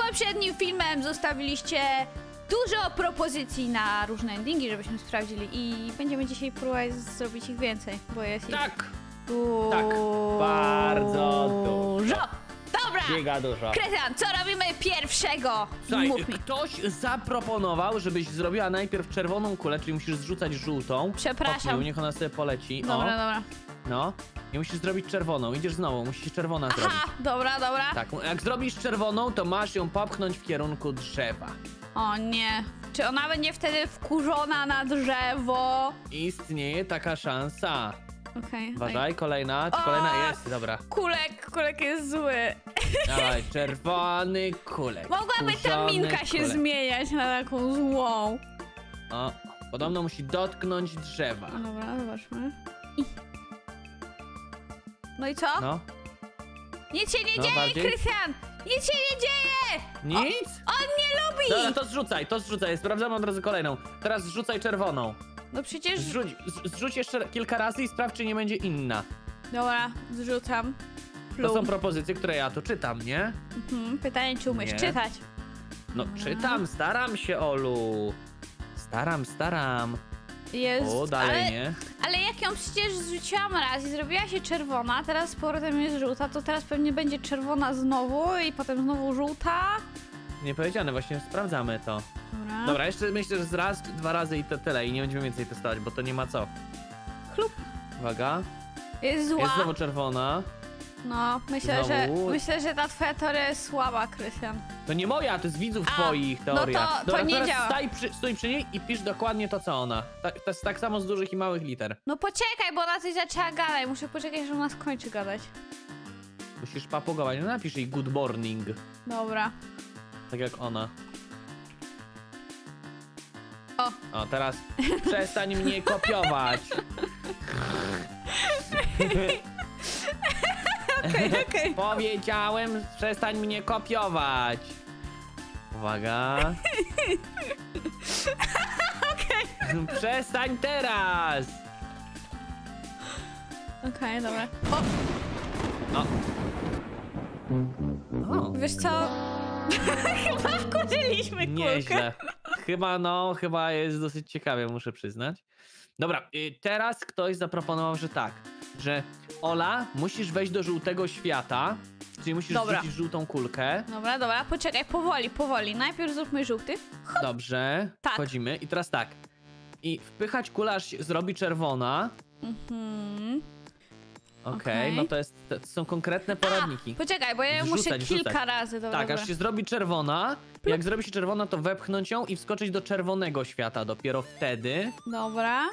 poprzednim filmem zostawiliście dużo propozycji na różne endingi, żebyśmy sprawdzili i będziemy dzisiaj próbować zrobić ich więcej, bo jest ich Tak, bardzo dużo. Dobra, Giga dużo. Krystian, co robimy pierwszego? Słuchaj, Mów mi. ktoś zaproponował, żebyś zrobiła najpierw czerwoną kulę, czyli musisz zrzucać żółtą. Przepraszam. Popniu, niech ona sobie poleci. Dobra. No. I musisz zrobić czerwoną. Idziesz znowu, musisz czerwona zrobić. Aha, dobra. Tak, jak zrobisz czerwoną, to masz ją popchnąć w kierunku drzewa. O nie. Czy ona będzie wtedy wkurzona na drzewo? Istnieje taka szansa. Okej. Uważaj, kolejna. Czy O! kolejna jest? Dobra. Kulek jest zły. Dawaj, czerwony kulek. Mogłaby ta kurzony minka się kulek. zmieniać na taką złą. O, podobno musi dotknąć drzewa. Dobra, zobaczmy. No i co? No, Nic się nie No, dzieje, bardziej? Krystian! Nic się nie dzieje! nic? On nie lubi! Dobra, to zrzucaj. Sprawdzamy od razu kolejną. Teraz zrzucaj czerwoną. No przecież... Zrzuć jeszcze kilka razy i sprawdź, czy nie będzie inna. Dobra, zrzucam. To są propozycje, które ja tu czytam, nie? Pytanie, czy umiesz Nie. czytać? No, czytam, staram się, Olu. Staram. Jest... O, dalej nie. Ale jak ją przecież zrzuciłam raz i zrobiła się czerwona, teraz z powrotem jest żółta, to teraz pewnie będzie czerwona znowu i potem znowu żółta. Nie powiedziane, właśnie sprawdzamy to. Dobra, jeszcze myślę, że z raz, 2 razy i to tyle i nie będziemy więcej testować, bo to nie ma co. Chlup. Uwaga. Jest zła. Jest znowu czerwona. No, myślę, Znowu. że ta twoja teoria jest słaba, Krystian. To nie moja, to jest widzów A, twoich no teoria. to Dobra, nie teraz działa. stój przy niej i pisz dokładnie to, co ona. To jest tak samo z dużych i małych liter. No poczekaj, bo ona coś zaczęła gadać. Muszę poczekać, aż ona skończy gadać. Musisz papugować. No napisz jej good morning. Dobra. Tak jak ona. O. O, teraz przestań mnie kopiować. Okej. Powiedziałem, przestań mnie kopiować. Uwaga. Przestań teraz. Okej, dobra. O, Wiesz co? Chyba wkurzyliśmy kulkę. nieźle. Chyba jest dosyć ciekawie, muszę przyznać. Dobra, teraz ktoś zaproponował, że tak, że Ola, musisz wejść do żółtego świata, czyli musisz Dobra. rzucić żółtą kulkę. Dobra, poczekaj, powoli. Najpierw zróbmy żółty. Dobrze, Tak. wchodzimy i teraz tak. I wpychać kulę, aż się zrobi czerwona. Okej, no to są konkretne poradniki. Poczekaj, bo ja muszę Rzucać. kilka razy. Dobra, Tak, dobra. aż się zrobi czerwona. Jak zrobi się czerwona, to wepchnąć ją i wskoczyć do czerwonego świata. Dopiero wtedy. Dobra.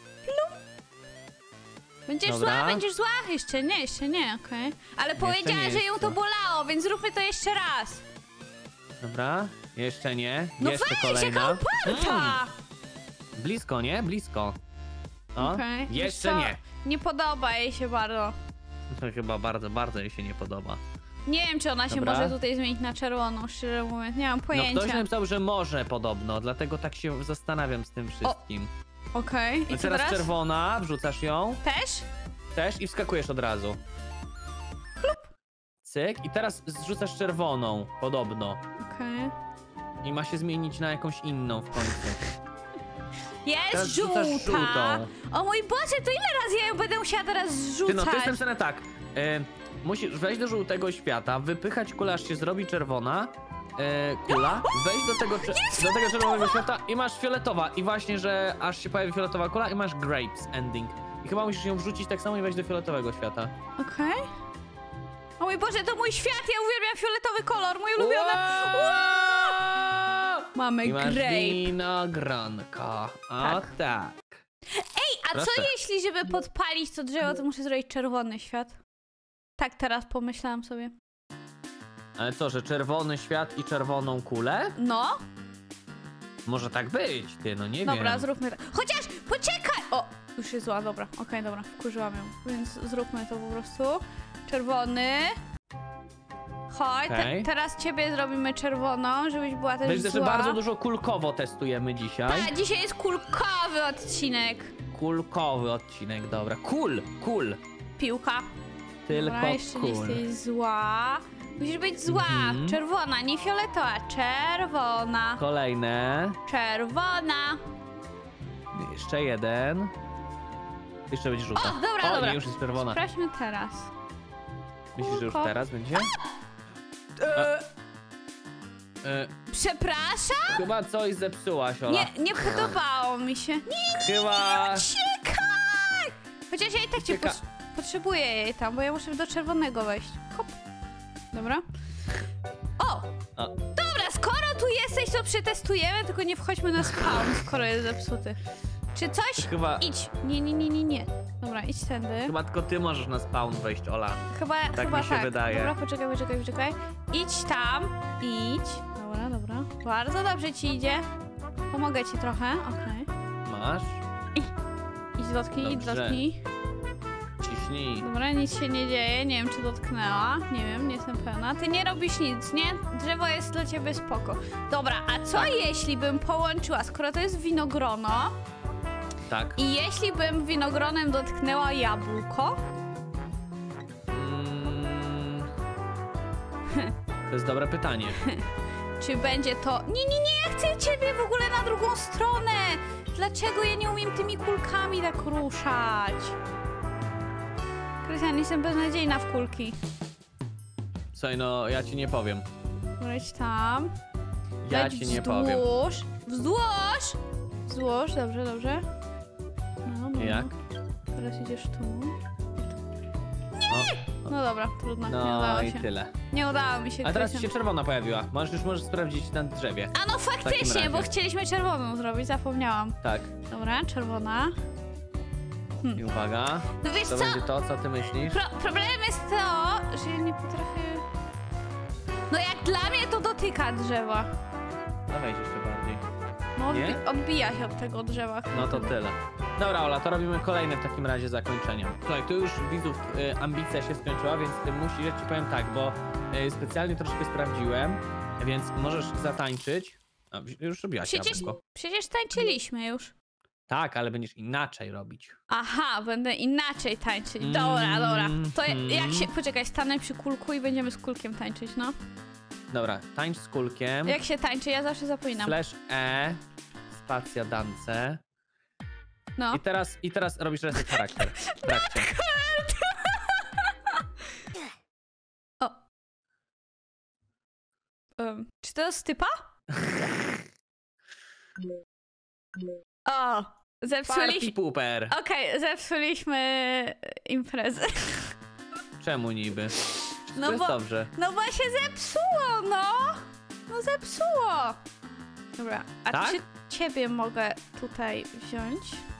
Będziesz Dobra. zła? Jeszcze nie, okej. Ale powiedziała, że ją to bolało, więc zróbmy to jeszcze raz. Dobra, jeszcze nie. No jeszcze weź, kolejna. jaka uparta! Blisko, nie? Blisko. O, Okej, wiesz jeszcze co? nie. Nie podoba jej się bardzo. To chyba bardzo jej się nie podoba. Nie wiem, czy ona się Dobra. może tutaj zmienić na czerwoną, szczerze mówiąc. Nie mam No pojęcia. ktoś napisał, że może podobno, dlatego tak się zastanawiam z tym wszystkim. Okej, i No co teraz teraz? czerwona, wrzucasz ją Też? i wskakujesz od razu. Cyk i teraz zrzucasz czerwoną, podobno. Okej. I ma się zmienić na jakąś inną w końcu. Jest Teraz rzucasz żółta! żółtą. O mój Boże, to ile razy ja ją będę musiała teraz zrzucać? Ty no, to jest napisane tak. Musisz wejść do żółtego świata, wypychać kulę, aż się zrobi czerwona. Kula, wejść do tego czerwonego świata i masz fioletowa. I właśnie, że aż się pojawi fioletowa kula i masz grapes ending. I chyba musisz ją wrzucić tak samo i wejść do fioletowego świata. Okej. O mój Boże, to mój świat, ja uwielbiam fioletowy kolor, mój ulubiony. Mamy I masz grape. winogronko. O tak. A co Proszę. jeśli, żeby podpalić to drzewo, to muszę zrobić czerwony świat? Tak teraz pomyślałam sobie. Ale co, że czerwony świat i czerwoną kulę? No, Może tak być, ty, no nie dobra, wiem. zróbmy to. Chociaż, poczekaj! O, już jest zła, dobra, okej, dobra, wkurzyłam ją. Więc zróbmy to po prostu. Czerwony. Chodź, teraz ciebie zrobimy czerwoną, żebyś była też Myślę, zła. że bardzo dużo kulkowo testujemy dzisiaj. Tak, dzisiaj jest kulkowy odcinek. Kulkowy odcinek, dobra. Kul. Piłka. Tylko Dobra, jeszcze nie kul. jesteś zła. Musisz być zła. Czerwona, nie fioletowa. Czerwona. Kolejne. Czerwona. Jeszcze jeden. Jeszcze będzie żółta. O, dobra, dobra. Nie, już jest czerwona. Sprawdźmy teraz. Myślisz, że już teraz będzie? Przepraszam? Chyba coś zepsułaś, Ola. Nie podobało mi się. Nie, Chyba... uciekaj! Chociaż ja i tak cię Ucieka- potrzebuję jej tam, bo ja muszę do czerwonego wejść. Hop. Dobra. O! O. Dobra, skoro tu jesteś, to przetestujemy, tylko nie wchodźmy na spawn, skoro jest zepsuty. Czy coś? Chyba... Idź. Nie. Dobra, idź tędy. Chyba tylko ty możesz na spawn wejść, Ola. Chyba mi się wydaje. Dobra, poczekaj. Idź tam. Idź. Dobra. Bardzo dobrze ci idzie. Pomogę ci trochę, okej. Masz? Idź dotknij. Ciśnij. Dobra, nic się nie dzieje, nie wiem czy dotknęła. Nie wiem, nie jestem pewna. Ty nie robisz nic, nie? Drzewo jest dla ciebie spoko. Dobra, a co jeśli bym połączyła, skoro to jest winogrono, Tak. i jeśli bym winogronem dotknęła jabłko? To jest dobre pytanie. Czy będzie to... Nie, ja chcę ciebie w ogóle na drugą stronę! Dlaczego ja nie umiem tymi kulkami tak ruszać? Krystian, jestem beznadziejna w kulki. Słuchaj, no ja ci nie powiem. Leć tam. Ja Leć ci nie powiem. Wzdłuż, dobrze. No. Jak? Teraz idziesz tu. O, No dobra, trudno, nie no udało i się. tyle. Nie udało mi się, A teraz Krystian. się czerwona pojawiła. Możesz sprawdzić na drzewie. A no faktycznie, razie. bo chcieliśmy czerwoną zrobić, zapomniałam. Tak. Dobra, czerwona. I uwaga. No wiesz To co? będzie to, co ty myślisz? Problemem jest to, że ja nie potrafię... No jak dla mnie to dotyka drzewa. No wejdź jeszcze bardziej. No Nie? odbija się od tego drzewa. No to tyle. Dobra, Ola, to robimy kolejne w takim razie zakończenie. Słuchaj, tu już widzów ambicja się skończyła, więc ty musisz, ja ci powiem tak, bo specjalnie troszkę sprawdziłem, więc możesz zatańczyć. A, już robiłaś jabłko. Przecież tańczyliśmy już. Tak, ale będziesz inaczej robić. Aha, będę inaczej tańczyć. Dobra. To jak się... Poczekaj, stanę przy kulku i będziemy z kulkiem tańczyć, no. Dobra, tańcz z kulkiem. Jak się tańczy? Ja zawsze zapominam. Slash E, spacja dance. No. I teraz robisz reset charakter w trakcie. O. Czy to jest typa? O, zepsuliśmy... Party pooper. Okej, zepsuliśmy imprezę. Czemu niby? No To jest bo- dobrze. No bo się zepsuło, no! No zepsuło! Dobra, a Tak? czy ciebie mogę tutaj wziąć?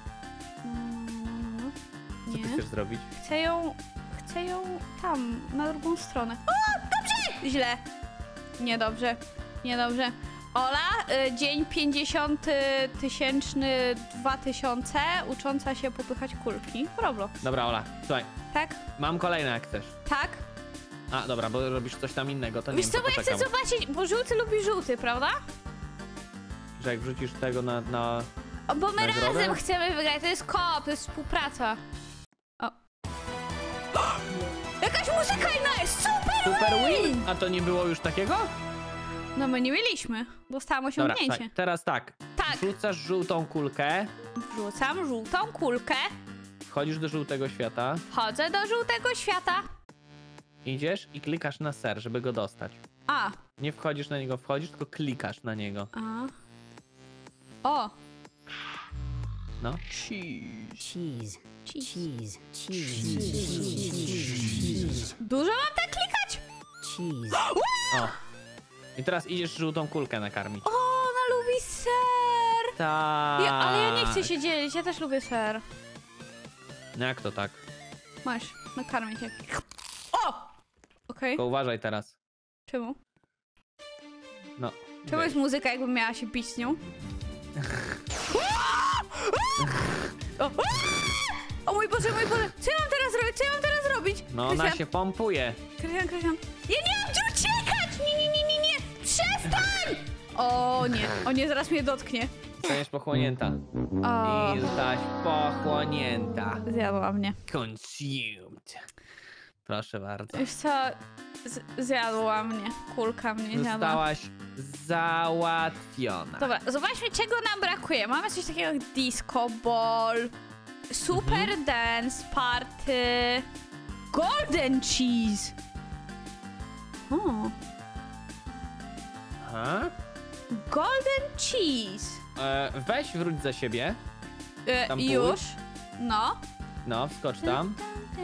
Co ty Nie. chcesz zrobić? Chcę ją tam, na drugą stronę. O, dobrze! Źle. Niedobrze. Ola, dzień 50 tysięczny 2000, ucząca się popychać kulki w Roblox. Dobra, Ola, słuchaj, Tak? mam kolejne jak chcesz. Tak? A, dobra, bo robisz coś tam innego, to nie Wiesz wiem, co, to bo ja chcę poczekam. zobaczyć, bo żółty lubi żółty, prawda? Że jak wrzucisz tego na... O, bo my Nagrodę? razem chcemy wygrać, to jest koop, to jest współpraca. O. Jakaś muzyka inna jest, Super win! A to nie było już takiego? No my nie mieliśmy, dostałam Dobra, osiągnięcie. słuchaj, teraz tak. Tak. Wrzucasz żółtą kulkę, Wrzucam żółtą kulkę, wchodzisz do żółtego świata, wchodzę do żółtego świata. idziesz i klikasz na ser, żeby go dostać. A. Nie wchodzisz na niego, wchodzisz, tylko klikasz na niego. A. O. No. Cheese. Dużo mam tak klikać? Cheese. O. I teraz idziesz żółtą kulkę nakarmić. O, ona lubi ser. Tak. Ale ja nie chcę się dzielić, ja też lubię ser. No jak to tak? Masz, nakarmię cię. O! Okej, Tylko uważaj teraz. czemu? No. Czemu wiesz. jest muzyka, jakbym miała się bić z nią? O, o mój Boże, co ja mam teraz robić? No ona się pompuje. Krystian. Ja nie mam gdzie uciekać! Nie! Przestań! O nie, zaraz mnie dotknie. Zostaniesz pochłonięta. O, I zostałaś pochłonięta. zjadła mnie. Consumed. Proszę bardzo. Wiesz co, Zjadła mnie. Kulka mnie zjadła. Zostałaś załatwiona. Dobra, zobaczmy, czego nam brakuje. Mamy coś takiego jak disco ball, super dance party, golden cheese. O, Aha. golden cheese. Weź wróć za siebie. Tam Już. No. No, wskocz tam.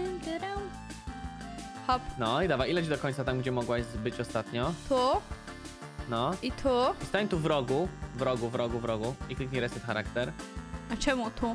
Hop, No i dawaj, leć do końca tam, gdzie mogłaś być ostatnio. tu No. i tu. I stań tu w rogu. W rogu. I kliknij reset charakter. A czemu tu?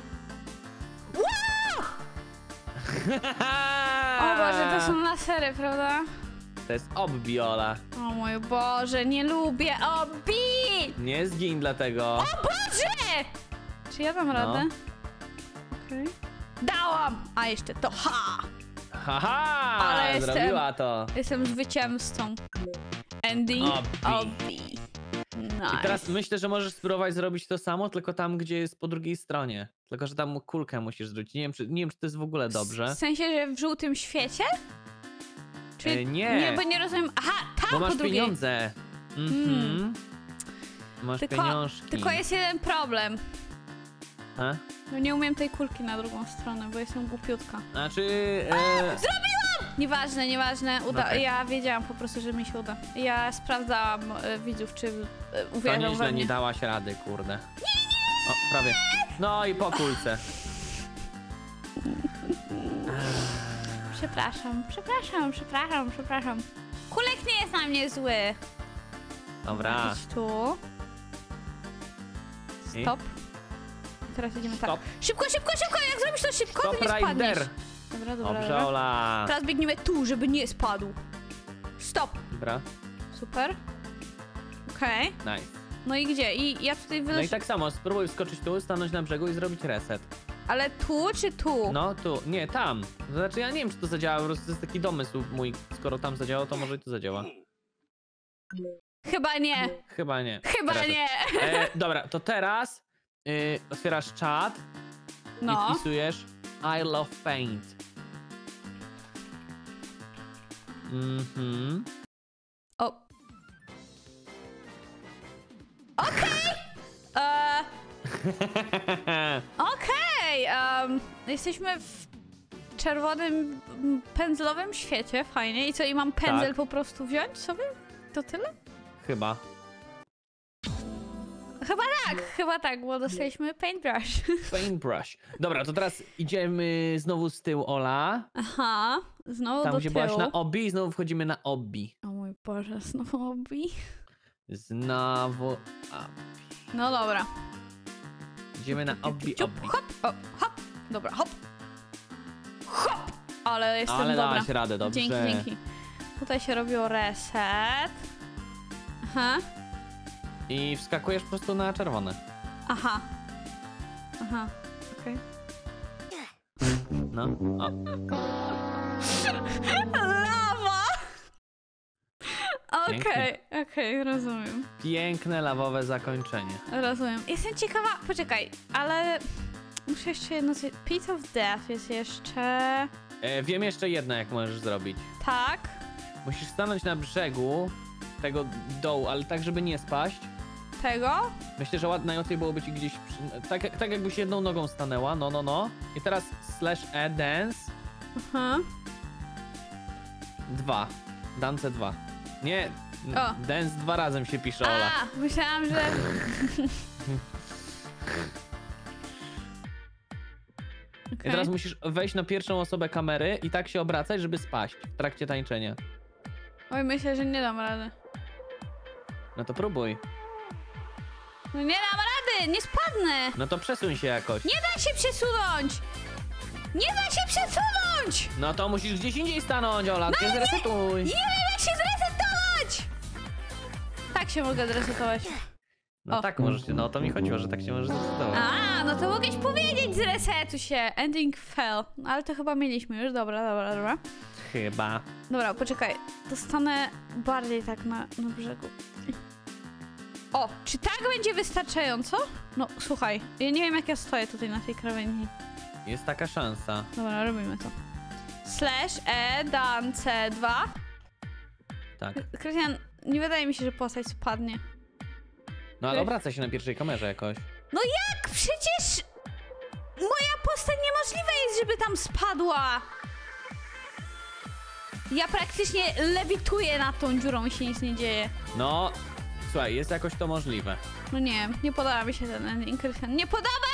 O Boże, to są lasery, prawda? To jest obbi, Ola. O mój Boże, nie lubię obi! Nie zgin dlatego. O Boże! Czy ja dam radę? Okej. Dałam! A jeszcze to, ha! Haha! Ale jestem- Zrobiła to. Jestem zwycięzcą. Ending Obi. obi. Nice. I teraz myślę, że możesz spróbować zrobić to samo, tylko tam, gdzie jest po drugiej stronie. Tylko, że tam kulkę musisz zwrócić. Nie wiem, czy to jest w ogóle dobrze. W sensie, że w żółtym świecie? Czy... Nie. Nie, bo nie rozumiem. Aha, tam Bo po masz drugiej. pieniądze. Mhm. Masz pieniążki. Tylko jest jeden problem. A? No nie umiem tej kulki na drugą stronę, bo jestem głupiutka. Znaczy... Nieważne. Okej. Ja wiedziałam po prostu, że mi się uda. Ja sprawdzałam widzów, czy To uwierzą we nieźle, mnie. nie dałaś rady, kurde. O, prawie. No i po kulce. Przepraszam. Kulek nie jest na mnie zły. Dobra. Idź tu. I? Stop. I teraz idziemy tak. Stop. Szybko! Jak zrobisz to szybko, Stop to nie spadniesz. Rider. Dobra. Dobrze, Ola. Teraz biegniemy tu, żeby nie spadł. Stop. Dobra, Super. Okej. nice. No i gdzie? I ja tutaj No wyloś... i tak samo, spróbuj wskoczyć tu, stanąć na brzegu i zrobić reset. Ale tu czy tu? No tu, nie, tam. To znaczy ja nie wiem, czy to zadziała, po prostu to jest taki domysł mój. Skoro tam zadziałało, to może i tu zadziała. Chyba nie. Chyba nie. Chyba Reset. nie. Dobra, to teraz otwierasz czat i No. wpisujesz I love paint. Mhm. O. Okej. Okej. Jesteśmy w czerwonym pędzlowym świecie. Fajnie. I co, i mam pędzel Tak. po prostu wziąć sobie? To tyle? Chyba. Chyba tak, bo dostaliśmy paintbrush. Paintbrush. Dobra, to teraz idziemy znowu z tyłu, Ola. Aha. Znowu Tam, do gdzie tyłu. byłaś na obbi i znowu wchodzimy na obbi. O mój Boże, znowu obi. Znowu No dobra. idziemy na obbi, Ciup, obbi. hop, o, hop. Dobra, hop. Hop. Ale jestem Ale dobra. dałaś radę, dobrze. Dzięki. Tutaj się robiło reset. Aha. I wskakujesz po prostu na czerwone. Aha. Okej. No. O. Lawa! Okej, rozumiem. Piękne, lawowe zakończenie. Rozumiem. Jestem ciekawa, poczekaj, ale muszę jeszcze jedno zwiedzić. Pit of Death jest jeszcze... Wiem jeszcze jedno, jak możesz zrobić. Tak. Musisz stanąć na brzegu tego dołu, ale tak, żeby nie spaść. Tego? Myślę, że najłatwiej byłoby ci gdzieś... Tak jakbyś jedną nogą stanęła, no. I teraz /e dance Aha. 2. Dance 2. Nie, O. dance 2 razem się pisze, Ola. A, myślałam, że... I Okej. teraz musisz wejść na pierwszą osobę kamery i tak się obracać, żeby spaść w trakcie tańczenia. Oj, myślę, że nie dam rady. No to próbuj. No nie dam rady, nie spadnę. No to przesuń się jakoś. Nie da się przesunąć. Nie da się przesunąć. No to musisz gdzieś indziej stanąć, Ola, się zresetuj. Nie wiem, jak się zresetować. Tak się mogę zresetować. No O. tak możesz się, no o to mi chodziło, że tak się możesz zresetować. A, no to mogłeś powiedzieć, zresetuj się. Ending fell. Ale to chyba mieliśmy już, dobra. Chyba. Dobra, poczekaj. To stanę bardziej tak na brzegu. O, czy tak będzie wystarczająco? No, słuchaj, ja nie wiem, jak ja stoję tutaj na tej krawędzi. Jest taka szansa. Dobra, robimy to. /e dance 2. Tak. Krystian, nie wydaje mi się, że postać spadnie. No ale obraca się na pierwszej kamerze jakoś. No jak? Przecież moja postać niemożliwe jest, żeby tam spadła. Ja praktycznie lewituję nad tą dziurą i się nic nie dzieje. No, słuchaj, jest jakoś to możliwe. No nie, nie podoba mi się ten ending, Krystian. Nie podoba